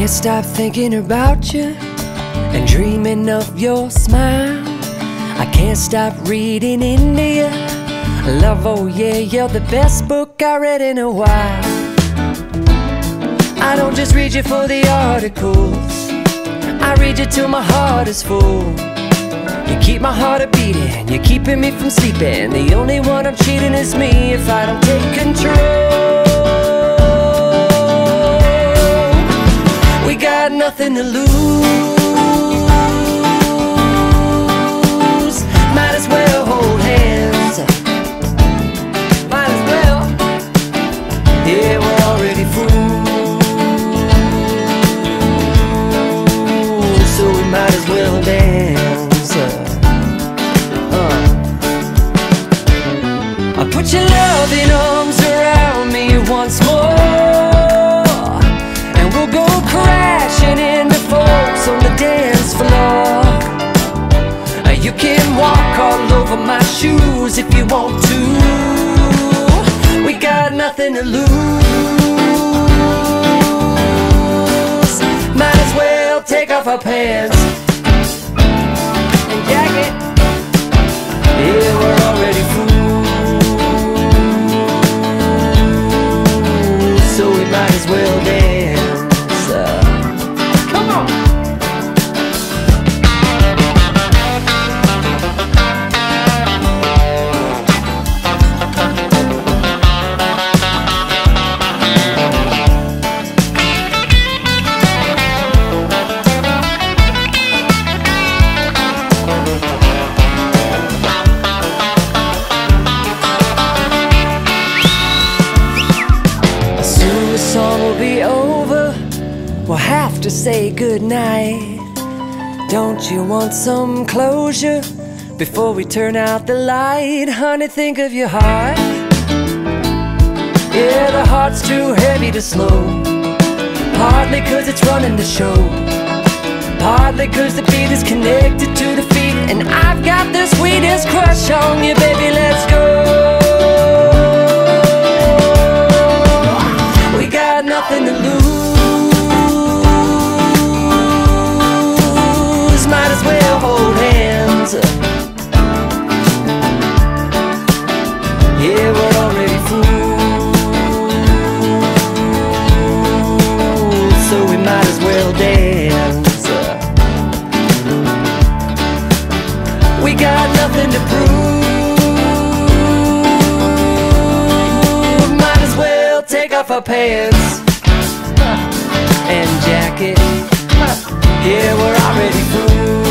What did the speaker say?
Can't stop thinking about you and dreaming of your smile. I can't stop reading into you. Love, oh yeah, you're the best book I read in a while. I don't just read you for the articles, I read you till my heart is full. You keep my heart a beating, you're keeping me from sleeping. The only one I'm cheating is me if I don't take control. We got nothing to lose, might as well hold hands. Might as well, yeah, we're already fools, so we might as well dance. I put your loving arms around me once more, and we'll go crashing into folks on the dance floor. You can walk all over my shoes if you want to. We got nothing to lose, might as well take off our pants and jacket. Yeah, we're already fools, so we might as well dance. Come on. We'll have to say goodnight. Don't you want some closure before we turn out the light? Honey, think of your heart. Yeah, the heart's too heavy to slow. Partly 'cause it's running the show, partly 'cause the beat is connected to the feet. And I've got the sweetest crush on you, baby, let's go. We got nothing to lose, might as well hold hands. Yeah, we're already fools, so we might as well dance. We got nothing to prove, might as well take off our pants and jacket. Yeah, we're already fools,